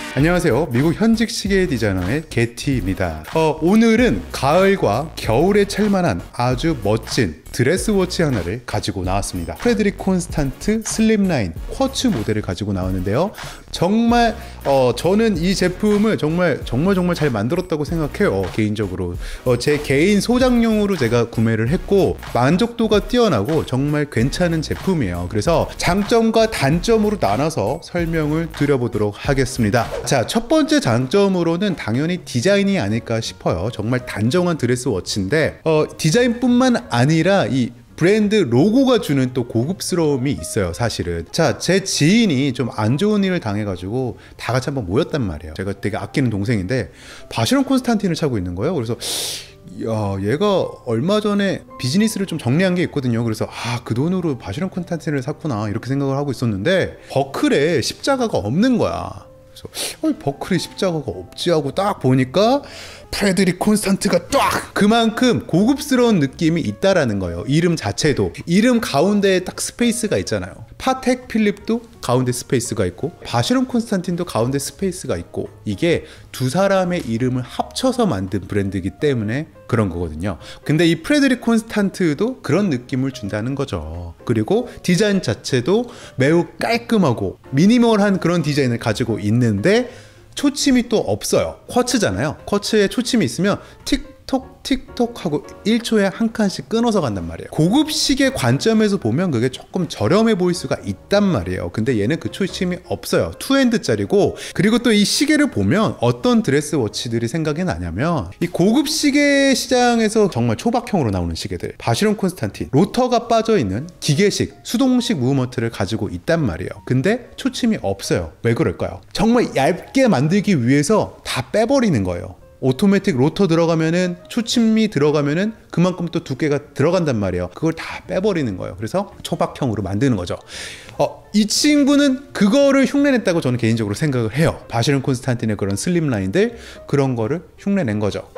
안녕하세요. 미국 현직 시계 디자이너의 게티입니다. 오늘은 가을과 겨울에 찰만한 아주 멋진 드레스워치 하나를 가지고 나왔습니다. 프레드릭 콘스탄트 슬립라인 쿼츠 모델을 가지고 나왔는데요. 정말 저는 이 제품을 정말 잘 만들었다고 생각해요. 개인적으로 제 개인 소장용으로 제가 구매를 했고 만족도가 뛰어나고 정말 괜찮은 제품이에요. 그래서 장점과 단점으로 나눠서 설명을 드려보도록 하겠습니다. 자, 첫 번째 장점으로는 당연히 디자인이 아닐까 싶어요. 정말 단정한 드레스워치인데 디자인뿐만 아니라 이 브랜드 로고가 주는 또 고급스러움이 있어요, 사실은. 자, 제 지인이 좀 안 좋은 일을 당해가지고 다 같이 한번 모였단 말이에요. 제가 되게 아끼는 동생인데 바시론 콘스탄틴을 차고 있는 거예요. 그래서 야, 얘가 얼마 전에 비즈니스를 좀 정리한 게 있거든요. 그래서 그 돈으로 바시론 콘스탄틴을 샀구나 이렇게 생각을 하고 있었는데 버클에 십자가가 없는 거야. 그래서 버클에 십자가가 없지 하고 딱 보니까 프레드릭 콘스탄트가 딱 그만큼 고급스러운 느낌이 있다라는 거예요. 이름 자체도. 이름 가운데에 딱 스페이스가 있잖아요. 파텍 필립도 가운데 스페이스가 있고 바시론 콘스탄틴도 가운데 스페이스가 있고 이게 두 사람의 이름을 합쳐서 만든 브랜드이기 때문에 그런 거거든요. 근데 이 프레드릭 콘스탄트도 그런 느낌을 준다는 거죠. 그리고 디자인 자체도 매우 깔끔하고 미니멀한 그런 디자인을 가지고 있는데 초침이 또 없어요. 쿼츠잖아요. 쿼츠에 초침이 있으면 틱톡 하고 1초에 한 칸씩 끊어서 간단 말이에요. 고급 시계 관점에서 보면 그게 조금 저렴해 보일 수가 있단 말이에요. 근데 얘는 그 초침이 없어요. 투핸드짜리고 그리고 또 이 시계를 보면 어떤 드레스워치들이 생각이 나냐면 이 고급 시계 시장에서 정말 초박형으로 나오는 시계들 바시론 콘스탄틴 로터가 빠져있는 기계식 수동식 무브먼트를 가지고 있단 말이에요. 근데 초침이 없어요. 왜 그럴까요? 정말 얇게 만들기 위해서 다 빼버리는 거예요. 오토매틱 로터 들어가면은 초침이 들어가면은 그만큼 또 두께가 들어간단 말이에요. 그걸 다 빼버리는 거예요. 그래서 초박형으로 만드는 거죠. 이 친구는 그거를 흉내냈다고 저는 개인적으로 생각을 해요. 바시론 콘스탄틴의 그런 슬림라인들 그런 거를 흉내낸 거죠.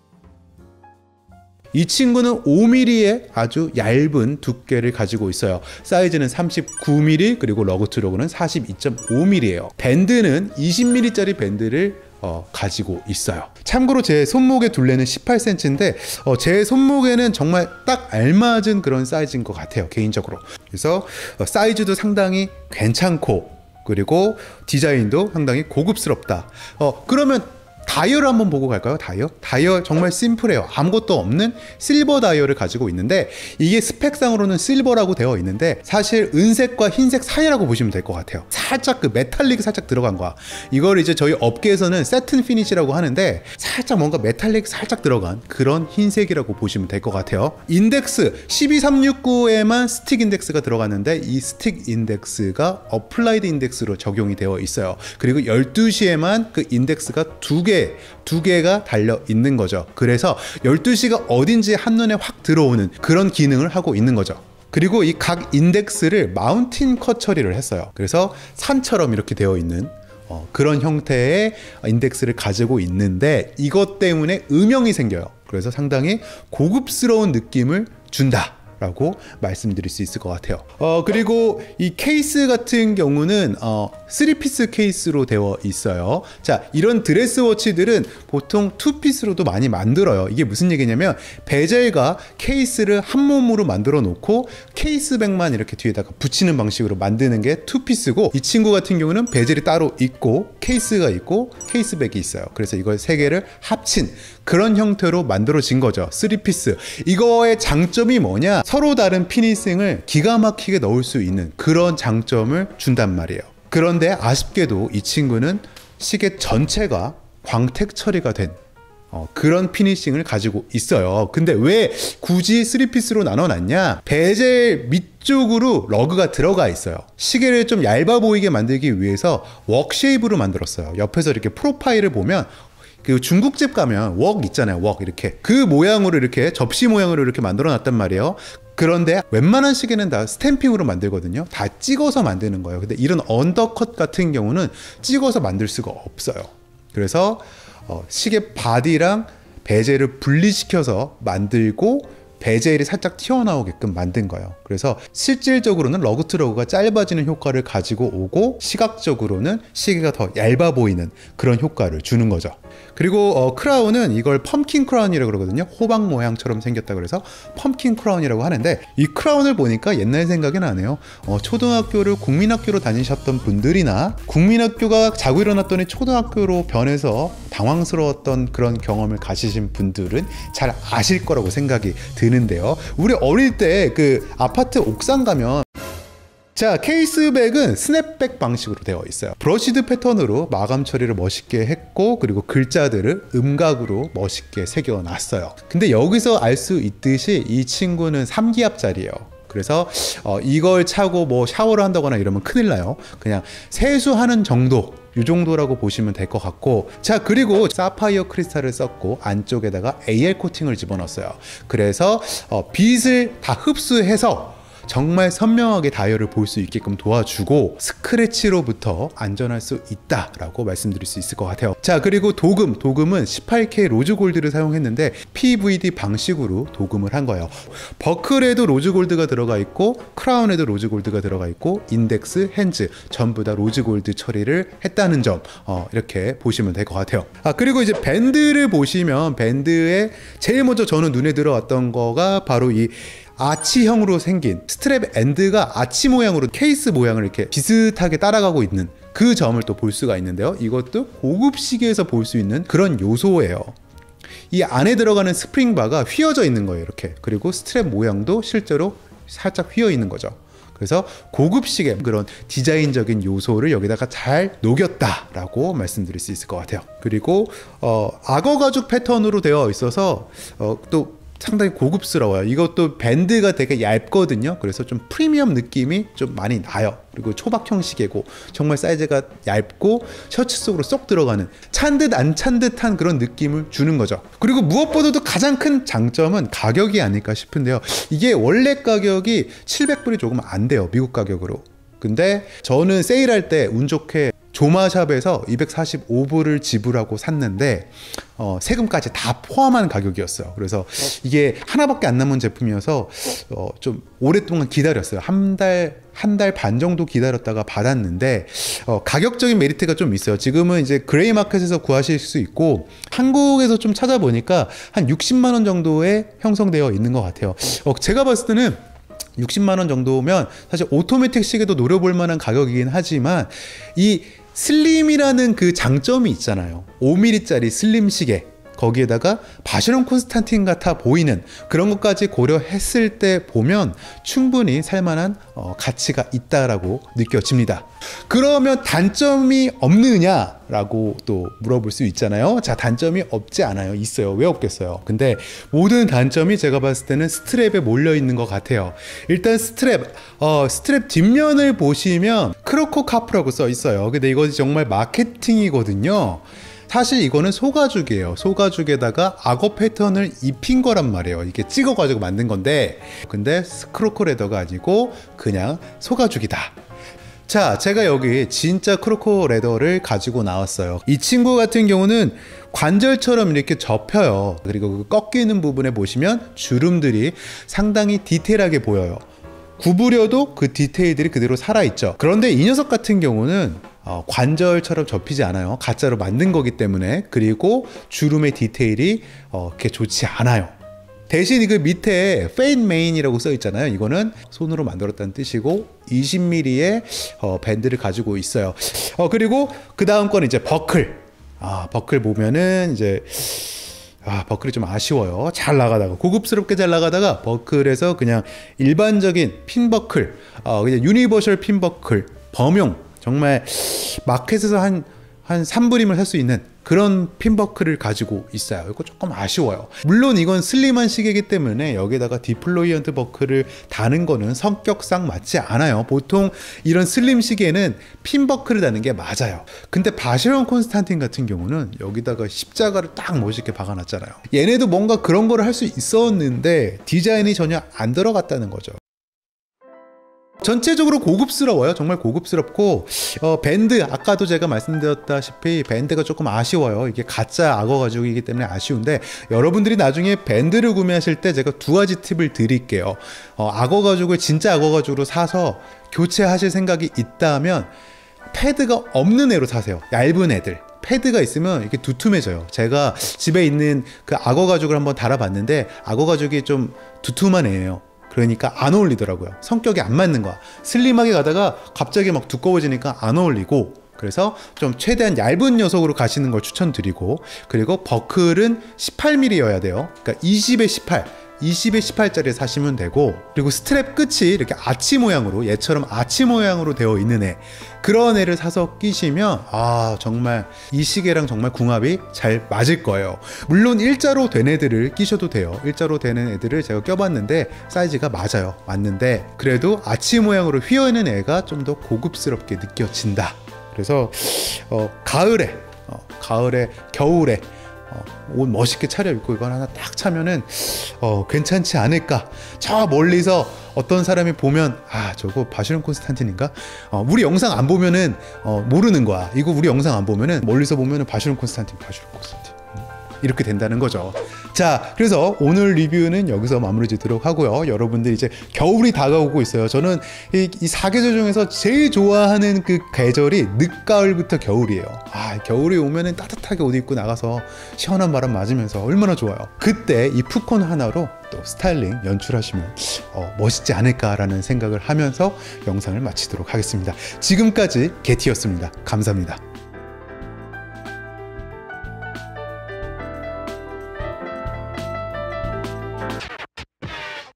이 친구는 5mm의 아주 얇은 두께를 가지고 있어요. 사이즈는 39mm 그리고 러그 투 로그는 42.5mm예요. 밴드는 20mm짜리 밴드를 가지고 있어요. 참고로 제 손목의 둘레는 18cm인데 제 손목에는 정말 딱 알맞은 그런 사이즈인 것 같아요, 개인적으로. 그래서 사이즈도 상당히 괜찮고 그리고 디자인도 상당히 고급스럽다. 그러면 다이얼을 한번 보고 갈까요? 다이얼 정말 심플해요. 아무것도 없는 실버 다이얼을 가지고 있는데 이게 스펙상으로는 실버라고 되어 있는데 사실 은색과 흰색 사이라고 보시면 될 것 같아요. 살짝 그 메탈릭이 살짝 들어간 거야. 이걸 이제 저희 업계에서는 세튼 피니시라고 하는데 살짝 뭔가 메탈릭 살짝 들어간 그런 흰색이라고 보시면 될 것 같아요. 인덱스 12369에만 스틱 인덱스가 들어갔는데 이 스틱 인덱스가 어플라이드 인덱스로 적용이 되어 있어요. 그리고 12시에만 그 인덱스가 두 개가 달려 있는 거죠. 그래서 12시가 어딘지 한눈에 확 들어오는 그런 기능을 하고 있는 거죠. 그리고 이 각 인덱스를 마운틴 컷 처리를 했어요. 그래서 산처럼 이렇게 되어 있는 그런 형태의 인덱스를 가지고 있는데 이것 때문에 음영이 생겨요. 그래서 상당히 고급스러운 느낌을 준다 라고 말씀드릴 수 있을 것 같아요. 그리고 이 케이스 같은 경우는 3피스 케이스로 되어 있어요. 자, 이런 드레스워치들은 보통 2피스로도 많이 만들어요. 이게 무슨 얘기냐면 베젤과 케이스를 한 몸으로 만들어 놓고 케이스백만 이렇게 뒤에다가 붙이는 방식으로 만드는 게 2피스고 이 친구 같은 경우는 베젤이 따로 있고 케이스가 있고 케이스백이 있어요. 그래서 이걸 세 개를 합친 그런 형태로 만들어진 거죠. 3피스. 이거의 장점이 뭐냐? 서로 다른 피니싱을 기가 막히게 넣을 수 있는 그런 장점을 준단 말이에요. 그런데 아쉽게도 이 친구는 시계 전체가 광택 처리가 된 그런 피니싱을 가지고 있어요. 근데 왜 굳이 3피스로 나눠놨냐? 베젤 밑쪽으로 러그가 들어가 있어요. 시계를 좀 얇아 보이게 만들기 위해서 웍 쉐입으로 만들었어요. 옆에서 이렇게 프로파일을 보면 그 중국집 가면 웍 있잖아요. 웍 이렇게 그 모양으로 이렇게 접시 모양으로 이렇게 만들어 놨단 말이에요. 그런데 웬만한 시계는 다 스탬핑으로 만들거든요. 다 찍어서 만드는 거예요. 근데 이런 언더컷 같은 경우는 찍어서 만들 수가 없어요. 그래서 시계 바디랑 베젤을 분리시켜서 만들고 베젤이 살짝 튀어나오게끔 만든 거예요. 그래서 실질적으로는 러그 투 러그가 짧아지는 효과를 가지고 오고, 시각적으로는 시계가 더 얇아 보이는 그런 효과를 주는 거죠. 그리고 크라운은 이걸 펌킨 크라운이라고 그러거든요. 호박 모양처럼 생겼다 그래서 펌킨 크라운이라고 하는데, 이 크라운을 보니까 옛날 생각이 나네요. 초등학교를 국민학교로 다니셨던 분들이나 국민학교가 자고 일어났더니 초등학교로 변해서 당황스러웠던 그런 경험을 가지신 분들은 잘 아실 거라고 생각이 드는데요. 우리 어릴 때 그 아파트 옥상 가면, 자, 케이스백은 스냅백 방식으로 되어 있어요. 브러시드 패턴으로 마감 처리를 멋있게 했고, 그리고 글자들을 음각으로 멋있게 새겨놨어요. 근데 여기서 알 수 있듯이 이 친구는 3기압짜리예요. 그래서 이걸 차고 뭐 샤워를 한다거나 이러면 큰일 나요. 그냥 세수하는 정도, 이 정도라고 보시면 될 것 같고, 자, 그리고 사파이어 크리스탈을 썼고 안쪽에다가 AL 코팅을 집어넣었어요. 그래서 빛을 다 흡수해서 정말 선명하게 다이얼을 볼 수 있게끔 도와주고, 스크래치로부터 안전할 수 있다라고 말씀드릴 수 있을 것 같아요. 자, 그리고 도금은 18K 로즈골드를 사용했는데 PVD 방식으로 도금을 한 거예요. 버클에도 로즈골드가 들어가 있고, 크라운에도 로즈골드가 들어가 있고, 인덱스, 핸즈 전부 다 로즈골드 처리를 했다는 점, 이렇게 보시면 될 것 같아요. 그리고 이제 밴드를 보시면, 밴드에 제일 먼저 저는 눈에 들어왔던 거가 바로 이 아치형으로 생긴 스트랩 엔드가 아치 모양으로 케이스 모양을 이렇게 비슷하게 따라가고 있는 그 점을 또 볼 수가 있는데요. 이것도 고급 시계에서 볼 수 있는 그런 요소예요. 이 안에 들어가는 스프링바가 휘어져 있는 거예요, 이렇게. 그리고 스트랩 모양도 실제로 살짝 휘어 있는 거죠. 그래서 고급 시계 그런 디자인적인 요소를 여기다가 잘 녹였다라고 말씀드릴 수 있을 것 같아요. 그리고 악어 가죽 패턴으로 되어 있어서 또 상당히 고급스러워요. 이것도 밴드가 되게 얇거든요. 그래서 좀 프리미엄 느낌이 좀 많이 나요. 그리고 초박형 시계고 정말 사이즈가 얇고 셔츠 속으로 쏙 들어가는, 찬 듯 안 찬 듯한 그런 느낌을 주는 거죠. 그리고 무엇보다도 가장 큰 장점은 가격이 아닐까 싶은데요. 이게 원래 가격이 700불이 조금 안 돼요, 미국 가격으로. 근데 저는 세일할 때 운 좋게 조마샵에서 245불을 지불하고 샀는데 세금까지 다 포함한 가격이었어요. 그래서 이게 하나밖에 안 남은 제품이어서 좀 오랫동안 기다렸어요. 한 달 반 정도 기다렸다가 받았는데 가격적인 메리트가 좀 있어요. 지금은 이제 그레이 마켓에서 구하실 수 있고, 한국에서 좀 찾아보니까 한 60만 원 정도에 형성되어 있는 것 같아요. 제가 봤을 때는 60만 원 정도면 사실 오토매틱 시계도 노려볼 만한 가격이긴 하지만, 이 슬림이라는 그 장점이 있잖아요. 5mm짜리 슬림 시계, 거기에다가 바시론 콘스탄틴 같아 보이는 그런 것까지 고려했을 때 보면 충분히 살만한 가치가 있다라고 느껴집니다. 그러면 단점이 없느냐라고 또 물어볼 수 있잖아요. 자, 단점이 없지 않아요. 있어요. 왜 없겠어요. 근데 모든 단점이 제가 봤을 때는 스트랩에 몰려 있는 것 같아요. 일단 스트랩 뒷면을 보시면 크로코 카프라고 써 있어요. 근데 이것이 정말 마케팅이거든요. 사실 이거는 소가죽이에요. 소가죽에다가 악어 패턴을 입힌 거란 말이에요. 이게 찍어가지고 만든 건데, 근데 크로코 레더가 아니고 그냥 소가죽이다. 자, 제가 여기 진짜 크로코 레더를 가지고 나왔어요. 이 친구 같은 경우는 관절처럼 이렇게 접혀요. 그리고 그 꺾이는 부분에 보시면 주름들이 상당히 디테일하게 보여요. 구부려도 그 디테일들이 그대로 살아있죠. 그런데 이 녀석 같은 경우는 관절처럼 접히지 않아요. 가짜로 만든 거기 때문에. 그리고 주름의 디테일이 그렇게 좋지 않아요. 대신 그 밑에 페인 메인이라고 써 있잖아요. 이거는 손으로 만들었다는 뜻이고 20mm의 밴드를 가지고 있어요. 그리고 그 다음 건 이제 버클. 버클 보면은 이제 버클이 좀 아쉬워요. 잘 나가다가, 고급스럽게 잘 나가다가 버클에서 그냥 일반적인 핀 버클, 그냥 유니버셜 핀 버클, 범용, 정말 마켓에서 한 3불이면 살 수 있는 그런 핀버클을 가지고 있어요. 이거 조금 아쉬워요. 물론 이건 슬림한 시계이기 때문에 여기다가 디플로이언트 버클을 다는 거는 성격상 맞지 않아요. 보통 이런 슬림 시계는 핀버클을 다는 게 맞아요. 근데 바시론 콘스탄틴 같은 경우는 여기다가 십자가를 딱 멋있게 박아놨잖아요. 얘네도 뭔가 그런 거를 할 수 있었는데 디자인이 전혀 안 들어갔다는 거죠. 전체적으로 고급스러워요. 정말 고급스럽고 밴드 아까도 제가 말씀드렸다시피 밴드가 조금 아쉬워요. 이게 가짜 악어 가죽이기 때문에 아쉬운데 여러분들이 나중에 밴드를 구매하실 때 제가 두 가지 팁을 드릴게요. 악어 가죽을 진짜 악어 가죽으로 사서 교체하실 생각이 있다면 패드가 없는 애로 사세요. 얇은 애들. 패드가 있으면 이렇게 두툼해져요. 제가 집에 있는 그 악어 가죽을 한번 달아봤는데 악어 가죽이 좀 두툼한 애예요. 그러니까 안 어울리더라고요. 성격이 안 맞는 거야. 슬림하게 가다가 갑자기 막 두꺼워지니까 안 어울리고, 그래서 좀 최대한 얇은 녀석으로 가시는 걸 추천드리고, 그리고 버클은 18mm여야 돼요. 그러니까 20에 18, 20에 18짜리 사시면 되고, 그리고 스트랩 끝이 이렇게 아치 모양으로, 얘처럼 아치 모양으로 되어 있는 애, 그런 애를 사서 끼시면 정말 이 시계랑 정말 궁합이 잘 맞을 거예요. 물론 일자로 된 애들을 끼셔도 돼요. 일자로 되는 애들을 제가 껴봤는데 사이즈가 맞는데 그래도 아치 모양으로 휘어있는 애가 좀 더 고급스럽게 느껴진다. 그래서 가을에 겨울에 옷 멋있게 차려입고 이걸 하나 딱 차면은 괜찮지 않을까. 저 멀리서 어떤 사람이 보면 저거 바시론 콘스탄틴인가? 우리 영상 안 보면은 모르는 거야. 이거 우리 영상 안 보면은 멀리서 보면은 바시론 콘스탄틴 이렇게 된다는 거죠. 자, 그래서 오늘 리뷰는 여기서 마무리 짓도록 하고요. 여러분들 이제 겨울이 다가오고 있어요. 저는 이 사계절 중에서 제일 좋아하는 그 계절이 늦가을부터 겨울이에요. 겨울이 오면은 따뜻하게 옷 입고 나가서 시원한 바람 맞으면서 얼마나 좋아요. 그때 이 푸콘 하나로 또 스타일링 연출하시면 멋있지 않을까라는 생각을 하면서 영상을 마치도록 하겠습니다. 지금까지 게티였습니다. 감사합니다.